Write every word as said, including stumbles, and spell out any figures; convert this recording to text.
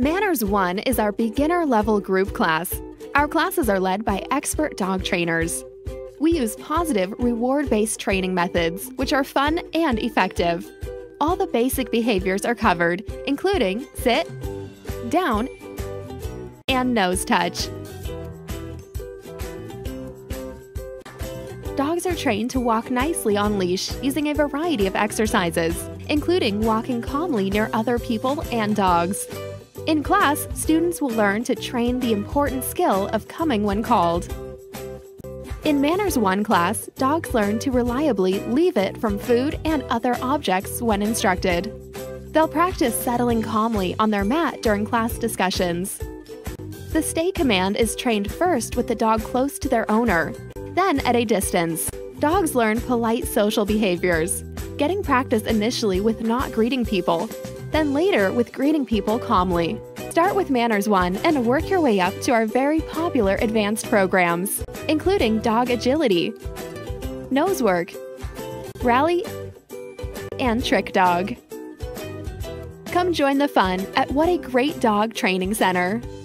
Manners one is our beginner-level group class. Our classes are led by expert dog trainers. We use positive, reward-based training methods, which are fun and effective. All the basic behaviors are covered, including sit, down, and nose touch. Dogs are trained to walk nicely on leash using a variety of exercises, including walking calmly near other people and dogs. In class, students will learn to train the important skill of coming when called. In Manners one class, dogs learn to reliably leave it from food and other objects when instructed. They'll practice settling calmly on their mat during class discussions. The stay command is trained first with the dog close to their owner, then at a distance. Dogs learn polite social behaviors, getting practice initially with not greeting people, then later with greeting people calmly. Start with Manners one and work your way up to our very popular advanced programs, including dog agility, nose work, rally, and trick dog. Come join the fun at What a Great Dog Training Center.